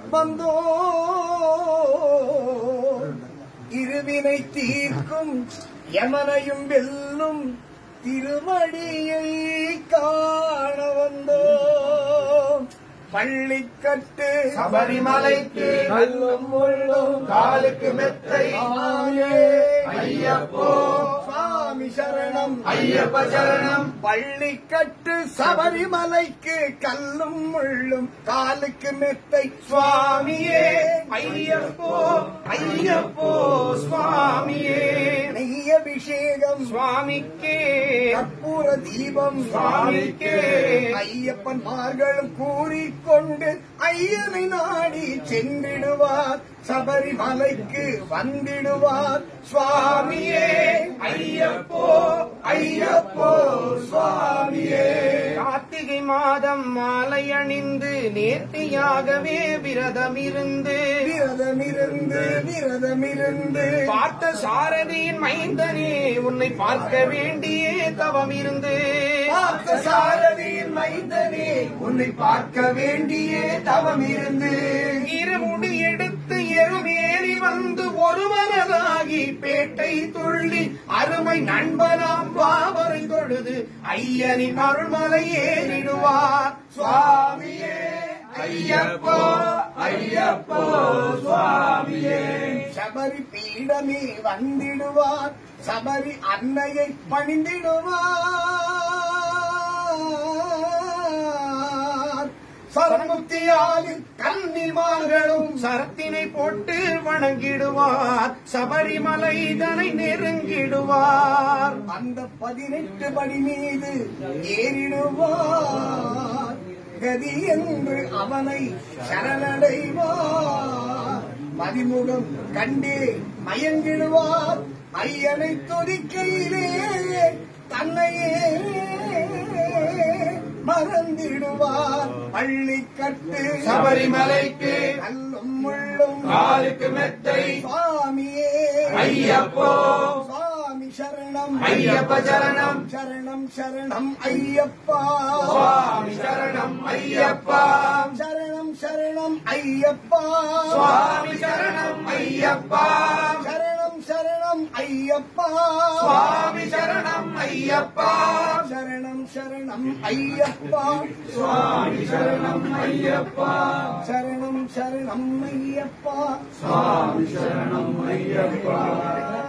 வந்தோ இருவினை தீர்க்கும் யமனையும் வெல்லும் திருவடியை காண வந்தோ பள்ளிக்கட்டு சபரிமலைக்கு கல்லும் முள்ளும் காலுக்கு மெத்தை ஐயப்போ சுவாமி சரணம் ஐயப்ப சரணம். பள்ளிக்கட்டு சபரிமலைக்கு கல்லும் முள்ளும் காலுக்கு மெத்தை சுவாமியே ஐயப்போ ஐயப்போ சுவாமியே. நெய்யபிஷேகம் சுவாமிக்கே கற்பூர தீபம் சுவாமிக்கே. ஐயப்பன்மார்களும் கூறிக்கொண்டு ஐயனை நாடி சென்றிடுவார் சபரிமலைக்கு வந்திடுவார் சுவாமியே ஐயப்போ ஐயப்போ சுவாமியே. கார்த்திகை மாதம் மாலை அணிந்து நேர்த்தியாகவே விரதமிருந்து பார்த்த சாரதியின் மைந்தனே உன்னை பார்க்க வேண்டியே தவம் இருந்து. பார்த்த சாரதியின் மைந்தனே உன்னை பார்க்க வேண்டியே தவம் இருந்து இருமுடி எடுத்து எருமேறி வந்து ஒரு மனதாகி பேட்டை துள்ளி அருமை நண்பனாம் பாவரை தொழுது ஐயனின் அருள்மலை ஏறிடுவார். சுவாமியே ஐயப்போ ஐயப்போ சுவாமியே. சபரி பீடமே வந்திடுவார் சபரி அன்னையை பணிந்திடுவார். சரமுத்தியாலில் கன்னிமார்களும் சரத்தினை போட்டு வணங்கிடுவார் சபரிமலை இதனை நெருங்கிடுவார். அந்த 18 படி மீது ஏறிடுவார் கதி என்று அவனை சரணடைவார். மதிமுகம் கண்டே மயங்கிடுவார் ஐயனை துதிக்கையிலே தன்னையே மறந்திடுவார். பள்ளிக்கட்டு சபரிமலைக்கு கல்லும் முள்ளும் காலுக்கு மெத்தை சுவாமியே ஐயப்போ சுவாமி சரணம் ஐயப்ப சரணம். சரணம் சரணம் ஐயப்பா சுவாமி சரணம் ஐயப்பா. சரணம் சரணம் ஐயப்பா சுவாமி சரணம் ஐயப்பா. சரணம் சரணம் ஐயப்பா சுவாமி சரணம் ஐயப்பா. சரணம் சரணம் ஐயப்பா சுவாமி சரணம் ஐயப்பா. சரணம் சரணம் ஐயப்பா சுவாமி சரணம் ஐயப்பா.